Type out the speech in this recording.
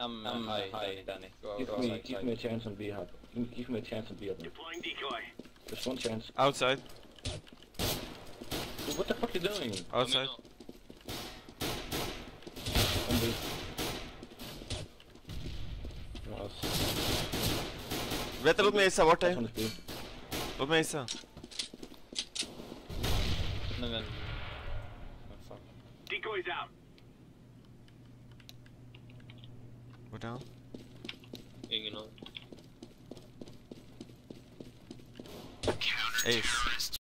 Hi, Danny. Give me a chance on B hub. Give me a chance on B hub. Deploying decoy. Just one chance. Outside. What the fuck are you doing? Outside. On B. Nice. Vete, låt mig gissa, vart är Last one is B. Låt mig gissa. Nej men... Fuck. Decoy's out. We're down. Ingen aning. Ace.